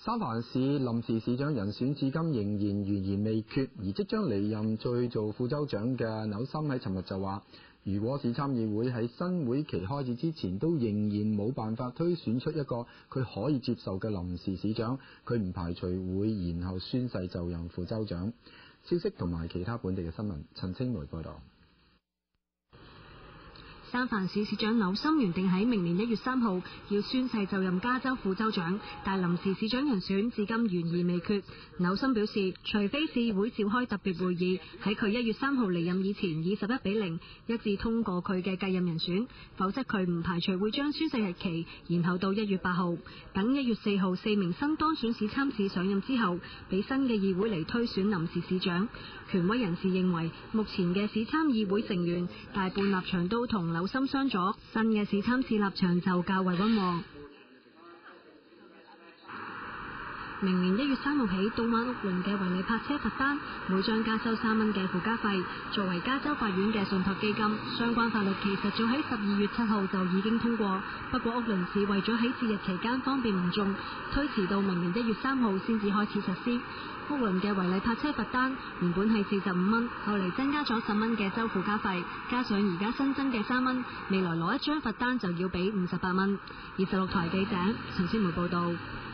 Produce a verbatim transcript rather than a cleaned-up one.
三藩市臨時市長人選至今仍然懸而未決，而即將離任再做副州長嘅紐森喺尋日就話，如果市參議會喺新會期開始之前都仍然冇辦法推選出一個佢可以接受嘅臨時市長，佢唔排除會延後宣誓就任副州長。消息同埋其他本地嘅新聞，陳清梅報道。 三藩市市長紐森原定喺明年一月三號要宣誓就任加州副州長，但臨時市長人選至今懸而未決。紐森表示，除非市議會召開特別會議，喺佢一月三號離任以前以十一比零一致通過佢嘅繼任人選，否則佢唔排除會將宣誓日期延後到一月八號，等一月四號四名新當選市參事上任之後，俾新嘅議會嚟推選臨時市長。權威人士認為，目前嘅市參議會成員大半立場都同紐森相左，新嘅市參事立場就較為溫和。明年一月三號起，到馬屋崙嘅違例泊車罰單每張加收三蚊嘅附加費，作為加州法院嘅信託基金。相關法律其實早喺十二月七號就已經通過，不過屋崙市為咗喺節日期間方便民眾，推遲到明年一月三號先至開始實施。屋崙嘅違例泊車罰單原本係四十五蚊，後嚟增加咗十蚊嘅州附加費，加上而家新增嘅三蚊，未來攞一張罰單就要俾五十八蚊。二十六台記者陳思梅報道。